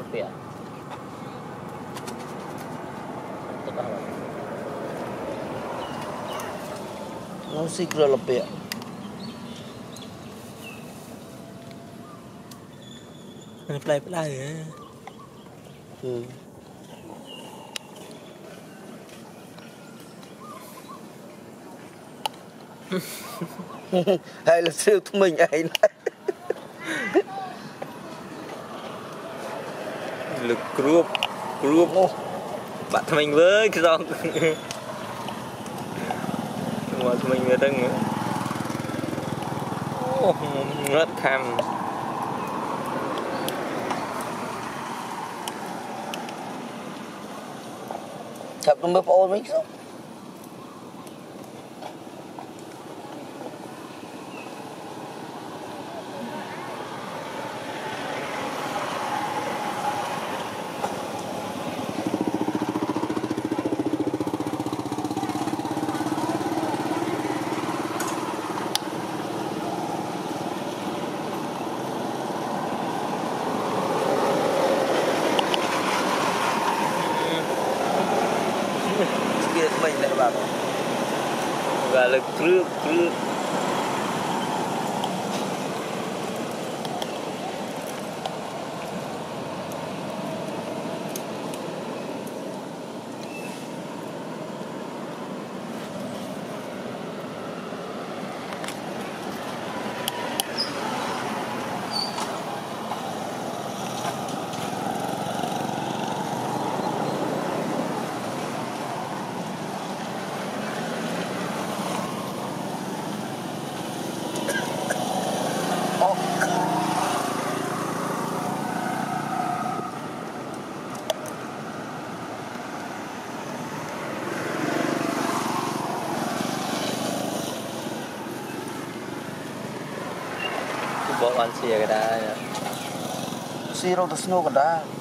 lepek. Tengah lah. Musik dah lepek. Pelai ya. Hay là siêu thông minh ấy này. Lực group bạn mình với cái dòng mà mình vừa đang rất tham Chập nó mới ôn mấy không? Mình lại bảo và lực group bộ con xìa cái đá Siro the snow cả đá.